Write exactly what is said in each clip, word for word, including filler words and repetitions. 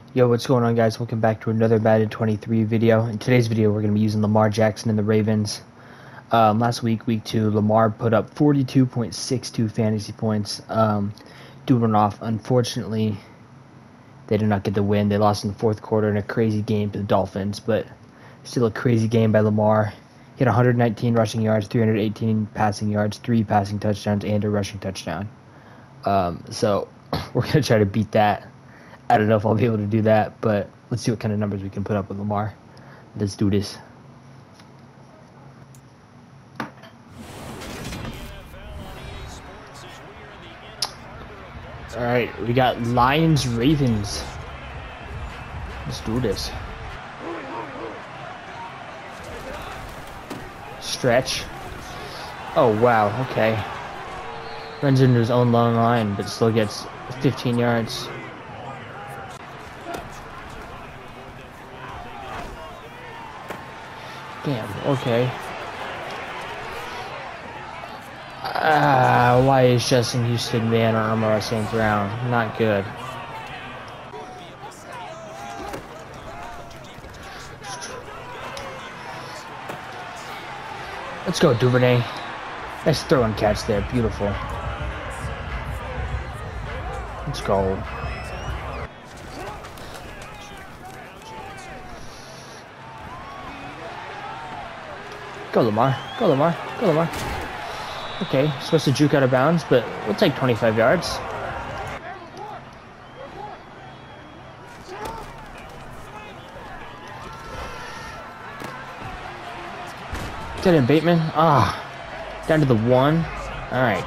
Yo, what's going on, guys? Welcome back to another Madden twenty-three video. In today's video, we're going to be using Lamar Jackson and the Ravens. Um, last week, week two, Lamar put up forty-two point six two fantasy points, um, doing off. Unfortunately, they did not get the win. They lost in the fourth quarter in a crazy game to the Dolphins, but still a crazy game by Lamar. He had one hundred nineteen rushing yards, three hundred eighteen passing yards, three passing touchdowns, and a rushing touchdown. Um, so we're going to try to beat that. I don't know if I'll be able to do that, but let's see what kind of numbers we can put up with Lamar. Let's do this. All right, we got Lions, Ravens. Let's do this. Stretch. Oh, wow, okay. Runs into his own long line, but still gets fifteen yards. Damn, okay. Ah, uh, why is Justin Houston man on Amara Saint Brown? Not good. Let's go, Duvernay. Nice throw and catch there. Beautiful. Let's go. Go, Lamar. Go, Lamar. Go, Lamar. Okay, supposed to juke out of bounds, but we'll take twenty-five yards. Get in, Bateman. Ah, down to the one. All right.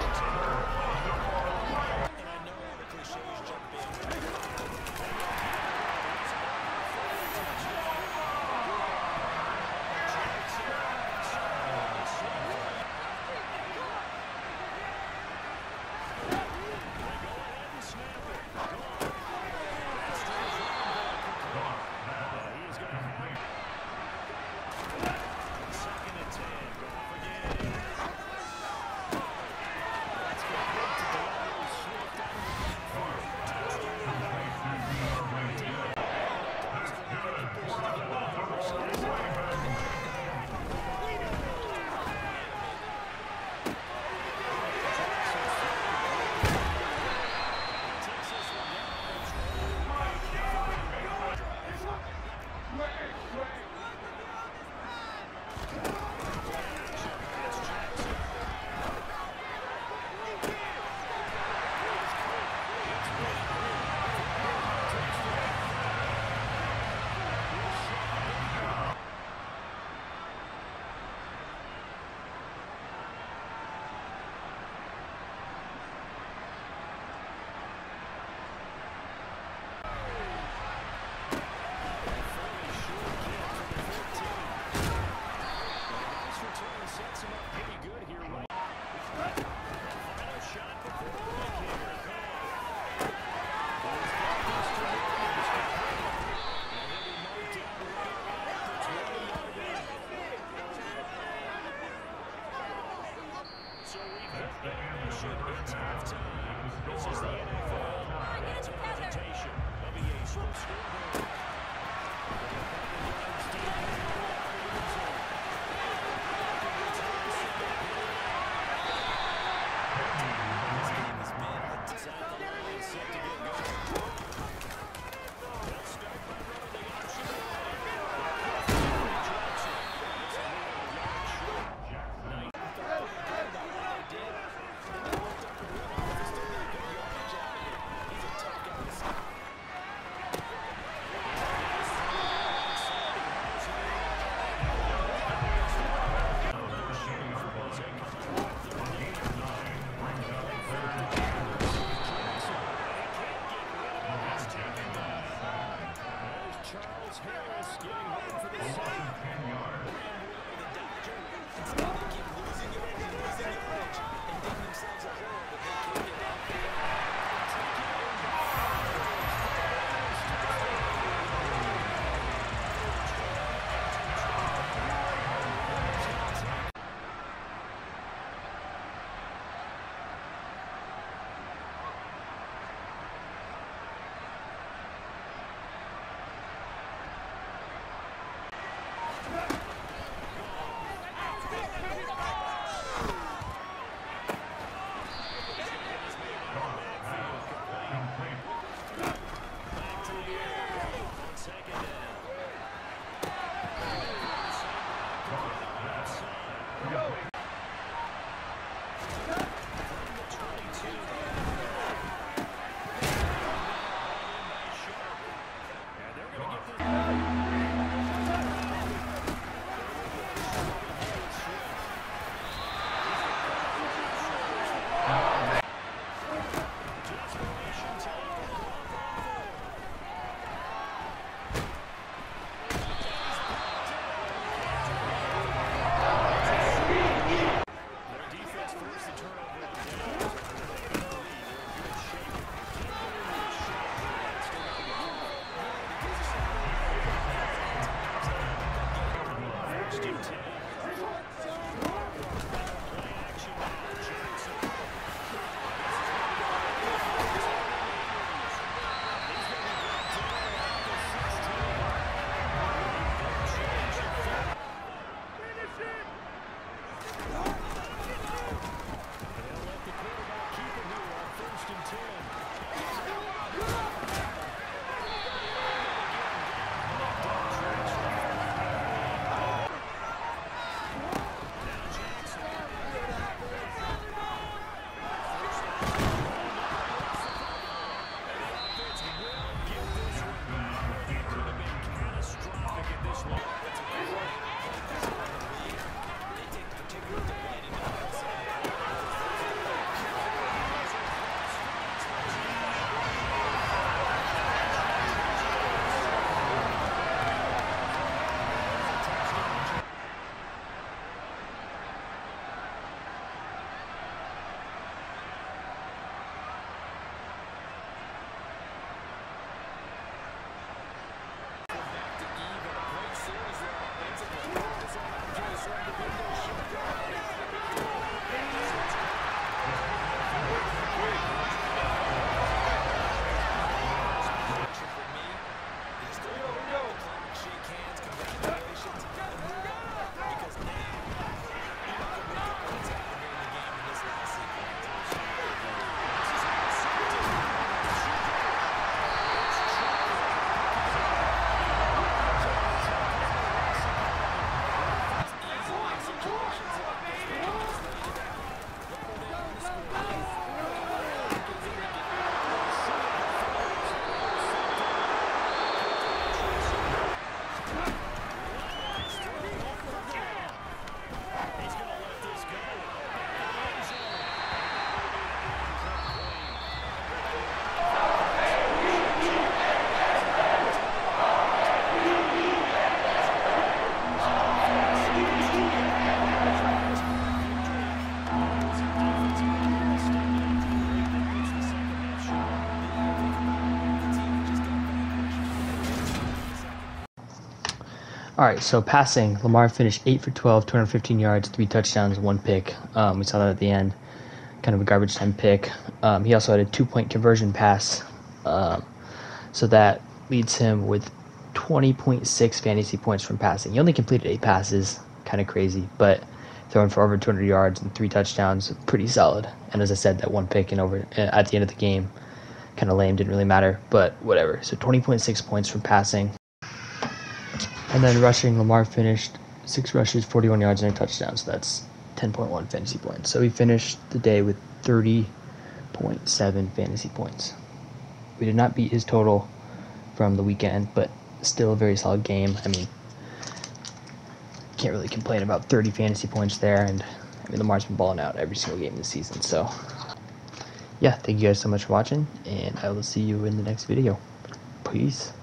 Alright, so passing, Lamar finished eight for twelve, two hundred fifteen yards, three touchdowns, one pick. Um, we saw that at the end. Kind of a garbage time pick. Um, he also had a two-point conversion pass. Um, so that leads him with twenty point six fantasy points from passing. He only completed eight passes. Kind of crazy, but throwing for over two hundred yards and three touchdowns, pretty solid. And as I said, that one pick and over at the end of the game, kind of lame, didn't really matter, but whatever. So twenty point six points from passing. And then rushing, Lamar finished six rushes, forty-one yards, and a touchdown. So that's ten point one fantasy points. So he finished the day with thirty point seven fantasy points. We did not beat his total from the weekend, but still a very solid game. I mean, can't really complain about thirty fantasy points there. And I mean, Lamar's been balling out every single game this season. So yeah, thank you guys so much for watching, and I will see you in the next video. Peace.